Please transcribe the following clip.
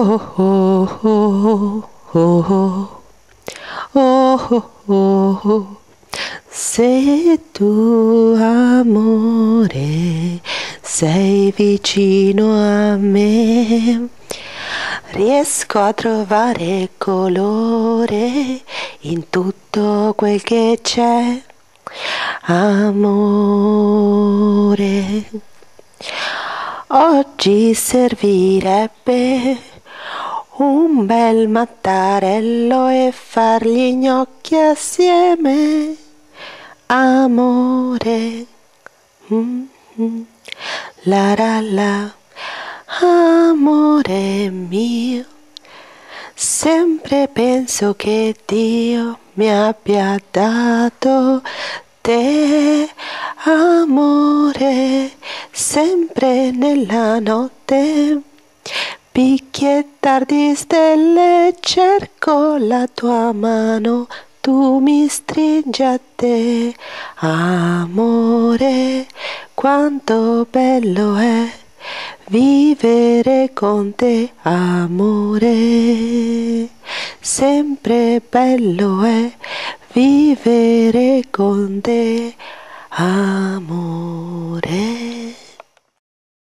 oh, oh, oh, oh, oh, oh. Se tu, amore, sei vicino a me, riesco a trovare colore in tutto quel che c'è. Amore, oggi servirebbe un bel mattarello e far gli gnocchi assieme. Amore, la la la, amore mio, sempre penso che Dio mi abbia dato te, amore, sempre nella notte. Picchiettar di stelle, cerco la tua mano, tu mi stringi a te. Amore, quanto bello è vivere con te, amore. Sempre bello è vivere con te, amore.